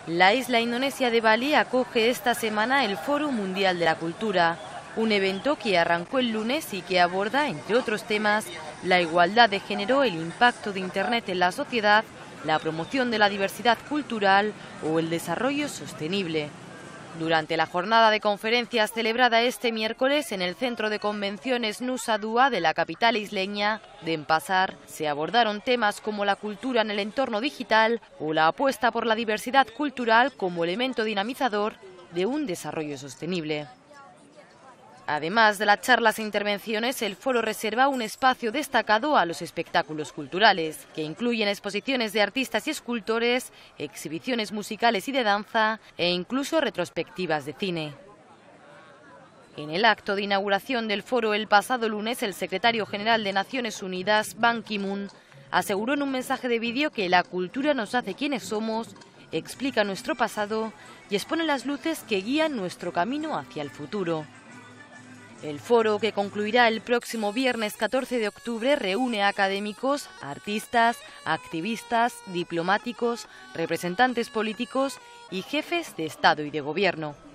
La isla indonesia de Bali acoge esta semana el Foro Mundial de la Cultura, un evento que arrancó el lunes y que aborda, entre otros temas, la igualdad de género, el impacto de Internet en la sociedad, la promoción de la diversidad cultural o el desarrollo sostenible. Durante la jornada de conferencias celebrada este miércoles en el Centro de Convenciones Nusa Dua de la capital isleña, Denpasar, se abordaron temas como la cultura en el entorno digital o la apuesta por la diversidad cultural como elemento dinamizador de un desarrollo sostenible. Además de las charlas e intervenciones, el foro reserva un espacio destacado a los espectáculos culturales, que incluyen exposiciones de artistas y escultores, exhibiciones musicales y de danza e incluso retrospectivas de cine. En el acto de inauguración del foro el pasado lunes, el secretario general de Naciones Unidas, Ban Ki-moon, aseguró en un mensaje de vídeo que la cultura nos hace quienes somos, explica nuestro pasado y expone las luces que guían nuestro camino hacia el futuro. El foro, que concluirá el próximo viernes 14 de octubre, reúne a académicos, artistas, activistas, diplomáticos, representantes políticos y jefes de Estado y de Gobierno.